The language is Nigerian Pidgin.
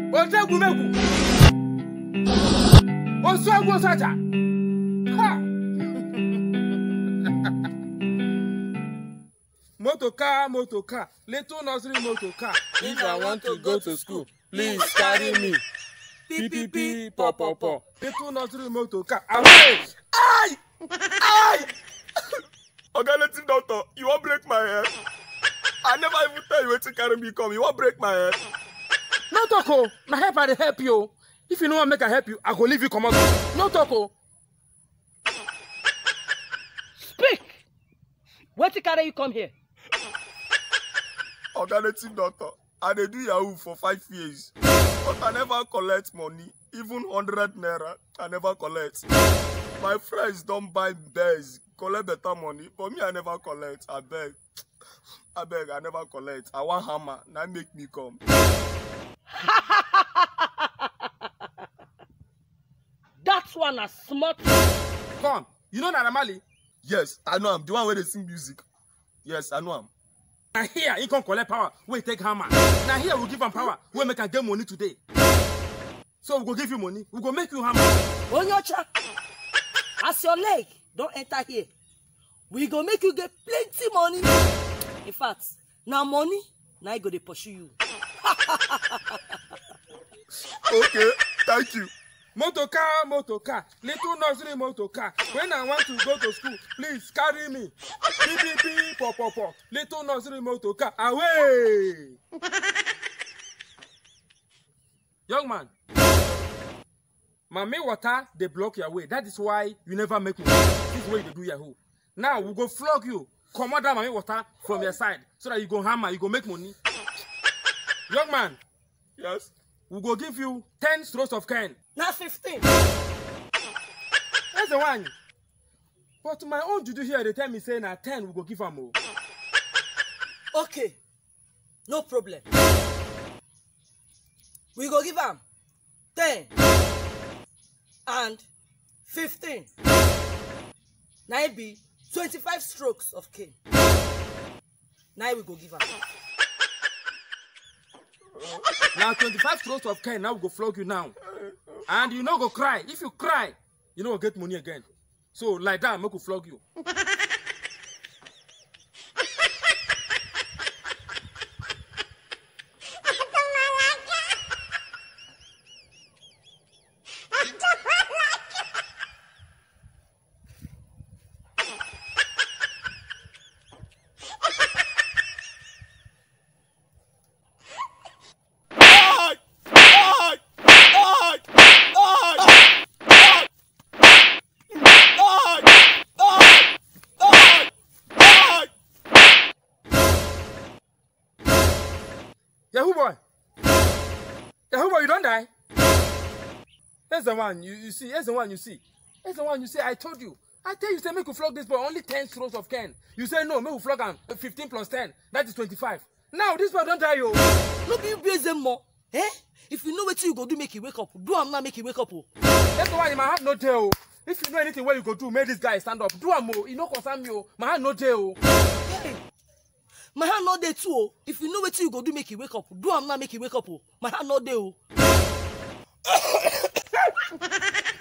Otegumegu. Oswago Saja. Ha! Motocar. Little nursery motocar. If I want to go to school, please carry me. PPP, pop. Little nursery motocar. Away! Aye! Okay, let him doctor. You won't break my head. I never even tell you where to carry me come. You won't break my head. No talk. Na help I dey help you. If you know what make I help you, I go leave you come out. No talk. Speak. Where to carry you come here? Okay, let him doctor. I dey do Yahoo for 5 years. But I never collect money. Even 100 naira, I never collect. My friends don't buy bears, collect better money. But me, I never collect. I beg, I never collect. I want hammer. Now make me come. That's one a smart. Come. You know Naira Marley? Yes, I know him. The one where they sing music. Yes, I know him. Now here, he can collect power. We take hammer. Now here, we give him power. We make him get money today. So we go give you money. We go make you hammer. Onyocha, as your leg don't enter here, we go make you get plenty money. In fact, now money, now I go to pursue you. Okay, thank you. Motocar. Little nursery motocar. When I want to go to school, please carry me. PPP, pop. Little nursery motocar. Away! Young man. Mami water, they block your way. That is why you never make money. This way they do Yahoo. Now we go flog you. Come out that Mami water from your side so that you go hammer, you go make money. Young man. Yes. We go give you 10 strokes of cane. Now 15. That's the one. But my own juju here, they tell me say na 10 we go give am more. Okay, no problem. We go give am 10 and 15. Now it be 25 strokes of cane. Now we go give am. Now 25 strokes of cane, now we go flog you now. And you no go cry. If you cry, you no go get money again. So like that, make we flog you. Yahoo boy, you don't die. That's the one you see. That's the one you see. That's the one you see. I told you. I tell you, say make you flog this boy only 10 strokes of cane. You say no, make you flog him 15 plus 10. That is 25. Now this boy don't die, yo. No be you blaze them more. Eh? If you know what you go do, make it wake up. Do am now, make it wake up. That's the one in my heart no tell. If you know anything where you go do, make this guy stand up. Do am more. You know concern me. My heart no tell. Hey. My hand not there too. If you know what you go do, make it wake up. Do am now, make it wake up. My hand not there.